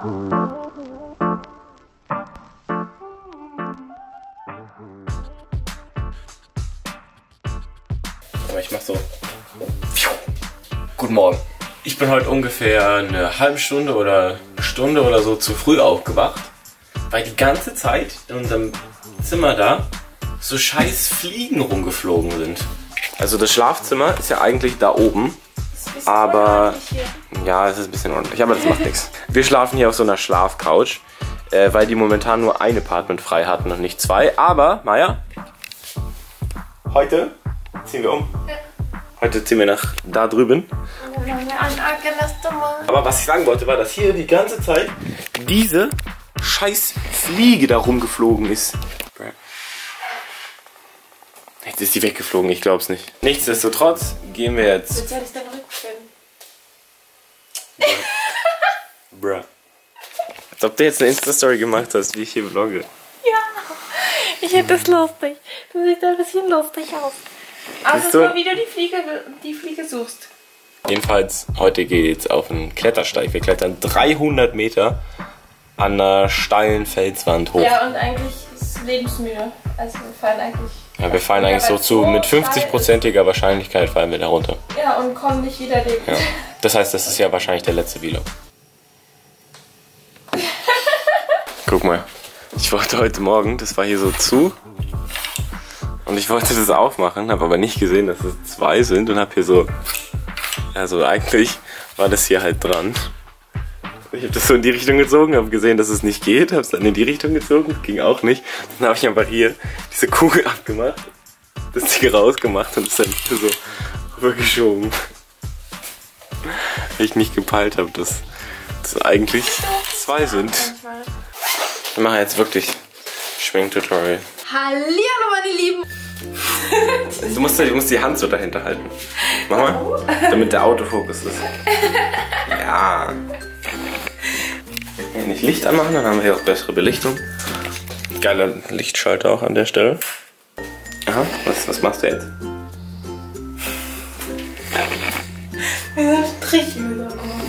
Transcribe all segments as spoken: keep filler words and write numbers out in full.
Aber ich mach so. Guten Morgen. Ich bin heute ungefähr eine halbe Stunde oder eine Stunde oder so zu früh aufgewacht, weil die ganze Zeit in unserem Zimmer da so scheiß Fliegen rumgeflogen sind. Also das Schlafzimmer ist ja eigentlich da oben, aber ja, es ist ein bisschen ordentlich, aber das macht nichts. Wir schlafen hier auf so einer Schlafcouch, äh, weil die momentan nur ein Apartment frei hatten und nicht zwei. Aber, Maja, heute ziehen wir um. Heute ziehen wir nach da drüben. Aber was ich sagen wollte, war, dass hier die ganze Zeit diese scheiß Fliege da rumgeflogen ist. Jetzt ist die weggeflogen, ich glaub's nicht. Nichtsdestotrotz gehen wir jetzt. Jetzt soll ich deinen Rücken filmen. Bruh. Als ob du jetzt eine Insta-Story gemacht hast, wie ich hier vlogge. Ja, ich hätte das lustig. Du siehst ein bisschen lustig aus. Also du? mal, wie du die Fliege, die Fliege suchst. Jedenfalls, heute geht's auf einen Klettersteig. Wir klettern dreihundert Meter an einer steilen Felswand hoch. Ja, und eigentlich ist es lebensmüde. Also wir fallen eigentlich... Ja, wir fallen eigentlich so zu, mit fünfzig-prozentiger Wahrscheinlichkeit fallen wir da runter. Ja, und kommen nicht wieder lebend. Ja. Das heißt, das ist ja wahrscheinlich der letzte Vlog. Guck mal, ich wollte heute Morgen, das war hier so zu, und ich wollte das aufmachen, habe aber nicht gesehen, dass es zwei sind und habe hier so, also eigentlich war das hier halt dran. Ich habe das so in die Richtung gezogen, habe gesehen, dass es nicht geht, habe es dann in die Richtung gezogen, ging auch nicht. Dann habe ich einfach hier diese Kugel abgemacht, das Ding rausgemacht und es dann so rübergeschoben. Weil ich nicht gepeilt habe, dass das eigentlich zwei sind. Wir machen jetzt wirklich Schminktutorial. Hallihallo meine Lieben! Du musst, du musst die Hand so dahinter halten. Mach mal, damit der Autofokus ist. Ja. Hier nicht Licht anmachen, dann haben wir hier auch bessere Belichtung. Geiler Lichtschalter auch an der Stelle. Aha, was, was machst du jetzt? Ein Strich wieder.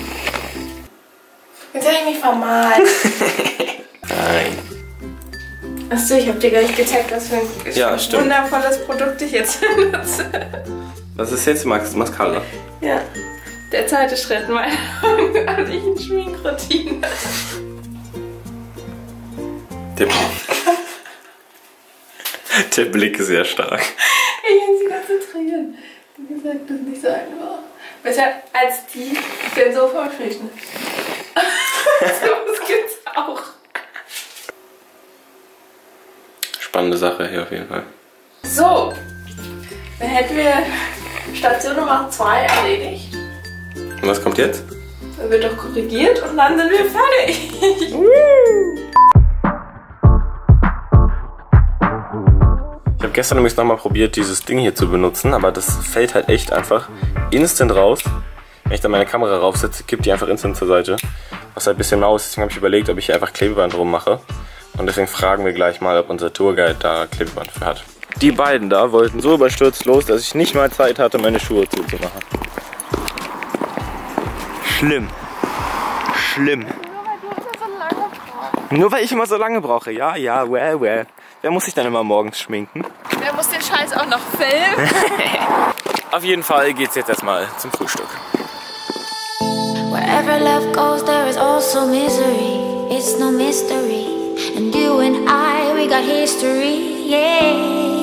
Jetzt habe ich mich vermalt. Nein. Achso, ich habe dir gar nicht gezeigt, was für ein Ja, stimmt. wundervolles Produkt ich jetzt benutze. Was ist jetzt Max Mascara? Ja, der zweite Schritt meiner ordentlichen Schminkroutine. Der Blick. Der Blick ist sehr stark. Ich muss mich konzentrieren. Wie gesagt, das ist nicht so einfach. Besser als die, den so vorschrieben. So gibt's auch. Spannende Sache hier auf jeden Fall. So, dann hätten wir Station Nummer zwei erledigt. Und was kommt jetzt? Dann wird doch korrigiert und dann sind wir fertig. Ich habe gestern übrigens nochmal probiert, dieses Ding hier zu benutzen, aber das fällt halt echt einfach instant raus. Wenn ich dann meine Kamera raufsetze, kippt die einfach instant zur Seite. Was halt ein bisschen mau ist, deswegen habe ich überlegt, ob ich hier einfach Klebeband drum mache. Und deswegen fragen wir gleich mal, ob unser Tourguide da Klebeband für hat. Die beiden da wollten so überstürzt los, dass ich nicht mal Zeit hatte, meine Schuhe zuzumachen. Schlimm. Schlimm. Nur weil ich immer so lange brauche. Ja, ja, well, well. Wer muss sich dann immer morgens schminken? Wer muss den Scheiß auch noch filmen? Auf jeden Fall geht's jetzt erstmal zum Frühstück. Wherever love goes, there is also misery. It's no mystery. And you and I, we got history, yeah.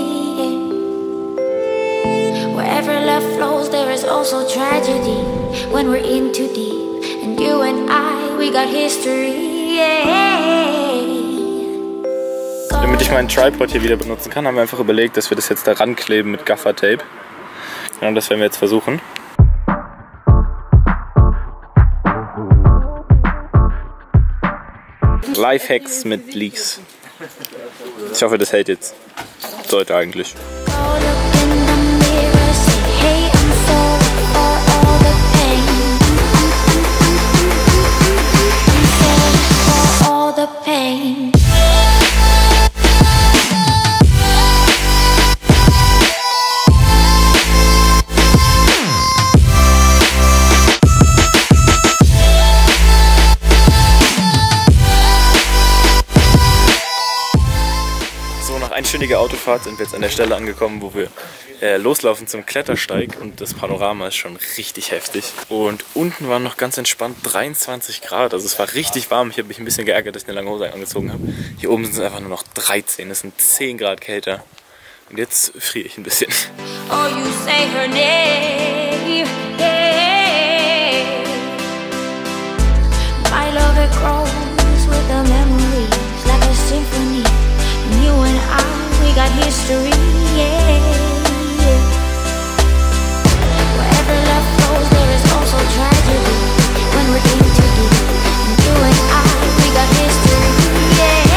Wherever love flows, there is also tragedy. When we're in too deep. And you and I, we got history, yeah. Damit ich meinen Tripod hier wieder benutzen kann, haben wir einfach überlegt, dass wir das jetzt da rankleben mit Gaffertape. Ja, und das werden wir jetzt versuchen. Lifehacks mit Leaks. Ich hoffe, das hält jetzt. Sollte eigentlich. einstündige Autofahrt sind wir jetzt an der Stelle angekommen, wo wir äh, loslaufen zum Klettersteig und das Panorama ist schon richtig heftig. Und unten waren noch ganz entspannt dreiundzwanzig Grad, also es war richtig warm. Ich habe mich ein bisschen geärgert, dass ich eine lange Hose angezogen habe. Hier oben sind es einfach nur noch dreizehn, das sind zehn Grad kälter. Und jetzt friere ich ein bisschen. Oh, you say her name, yeah. My love, it grows with the memories like a symphony. And you and I, we got history, yeah. Wherever love flows, there is also tragedy. When we're in too deep, and you and I, we got history, yeah.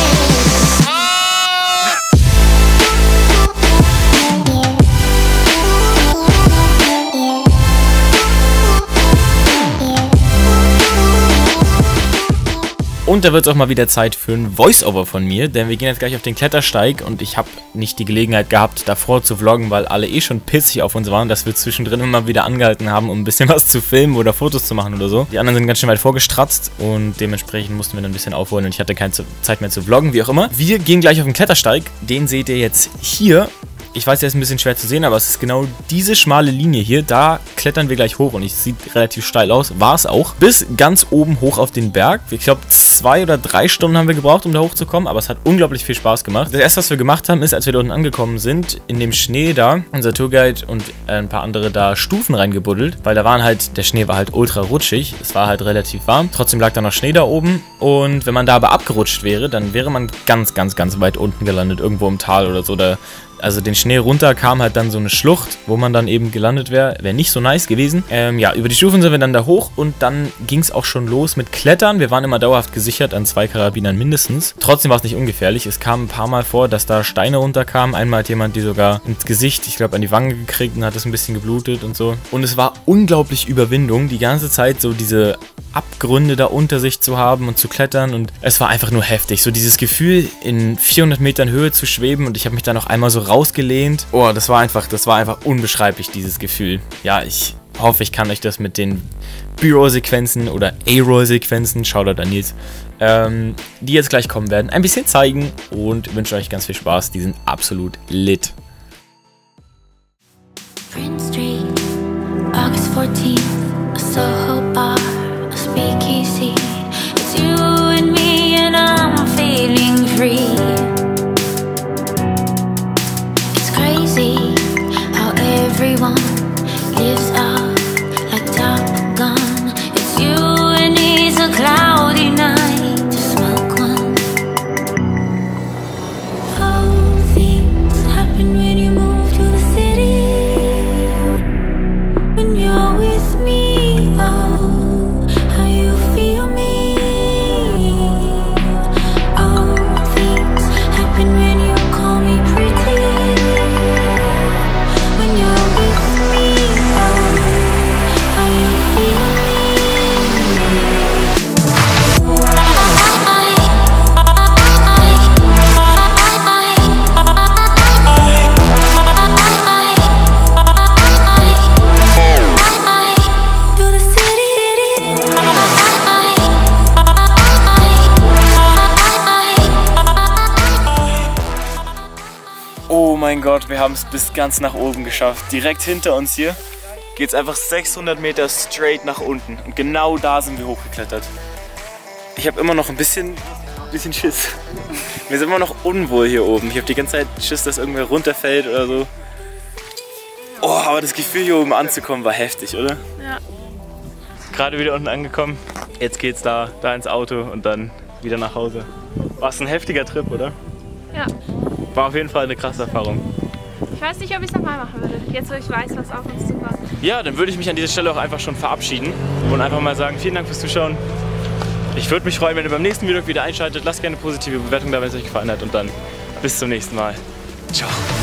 Und da wird es auch mal wieder Zeit für ein Voice-Over von mir, denn wir gehen jetzt gleich auf den Klettersteig und ich habe nicht die Gelegenheit gehabt, davor zu vloggen, weil alle eh schon pissig auf uns waren, dass wir zwischendrin immer wieder angehalten haben, um ein bisschen was zu filmen oder Fotos zu machen oder so. Die anderen sind ganz schön weit vorgestratzt und dementsprechend mussten wir dann ein bisschen aufholen und ich hatte keine Zeit mehr zu vloggen, wie auch immer. Wir gehen gleich auf den Klettersteig, den seht ihr jetzt hier. Ich weiß, der ist ein bisschen schwer zu sehen, aber es ist genau diese schmale Linie hier. Da klettern wir gleich hoch und es sieht relativ steil aus. War es auch. Bis ganz oben hoch auf den Berg. Ich glaube, zwei oder drei Stunden haben wir gebraucht, um da hochzukommen, aber es hat unglaublich viel Spaß gemacht. Das erste, was wir gemacht haben, ist, als wir da unten angekommen sind, in dem Schnee da, unser Tourguide und ein paar andere da Stufen reingebuddelt, weil da waren halt, der Schnee war halt ultra rutschig. Es war halt relativ warm. Trotzdem lag da noch Schnee da oben und wenn man da aber abgerutscht wäre, dann wäre man ganz, ganz, ganz weit unten gelandet, irgendwo im Tal oder so. Da Also den Schnee runter kam halt dann so eine Schlucht, wo man dann eben gelandet wäre. Wäre nicht so nice gewesen. Ähm, ja, über die Stufen sind wir dann da hoch und dann ging es auch schon los mit Klettern. Wir waren immer dauerhaft gesichert an zwei Karabinern mindestens. Trotzdem war es nicht ungefährlich. Es kam ein paar Mal vor, dass da Steine runterkamen. Einmal hat jemand die sogar ins Gesicht, ich glaube an die Wange gekriegt und hat es ein bisschen geblutet und so. Und es war unglaublich Überwindung, die ganze Zeit so diese Abgründe da unter sich zu haben und zu klettern und es war einfach nur heftig. So dieses Gefühl, in vierhundert Metern Höhe zu schweben und ich habe mich da noch einmal so rausgelehnt. Oh, das war einfach, das war einfach unbeschreiblich, dieses Gefühl. Ja, ich hoffe, ich kann euch das mit den B-Roll-Sequenzen oder A-Roll-Sequenzen, Shoutout an Nils, ähm, die jetzt gleich kommen werden, ein bisschen zeigen und wünsche euch ganz viel Spaß. Die sind absolut lit. Prince Street, August fourteenth, a Soho bar, a speakeasy. It's you and me and I'm feeling free. It's crazy how everyone lives up like Top Gun. It's you and it's a cloudy night to smoke one. All things happen when you move to the city. When you're with me, oh, how you feel me. All things happen when you call me pretty. When you're with me, oh, how you feel me. To the city. Oh mein Gott, wir haben es bis ganz nach oben geschafft. Direkt hinter uns hier geht es einfach sechshundert Meter straight nach unten. Und genau da sind wir hochgeklettert. Ich habe immer noch ein bisschen, bisschen Schiss. Wir sind immer noch unwohl hier oben. Ich habe die ganze Zeit Schiss, dass irgendwer runterfällt oder so. Oh, aber das Gefühl hier oben anzukommen war heftig, oder? Ja. Gerade wieder unten angekommen. Jetzt geht's da, da ins Auto und dann wieder nach Hause. War es ein heftiger Trip, oder? Ja. War auf jeden Fall eine krasse Erfahrung. Ich weiß nicht, ob ich es nochmal machen würde. Jetzt, wo ich weiß, was auf uns zukommt. Ja, dann würde ich mich an dieser Stelle auch einfach schon verabschieden und einfach mal sagen, vielen Dank fürs Zuschauen. Ich würde mich freuen, wenn ihr beim nächsten Video wieder einschaltet. Lasst gerne eine positive Bewertung da, wenn es euch gefallen hat und dann bis zum nächsten Mal. Ciao.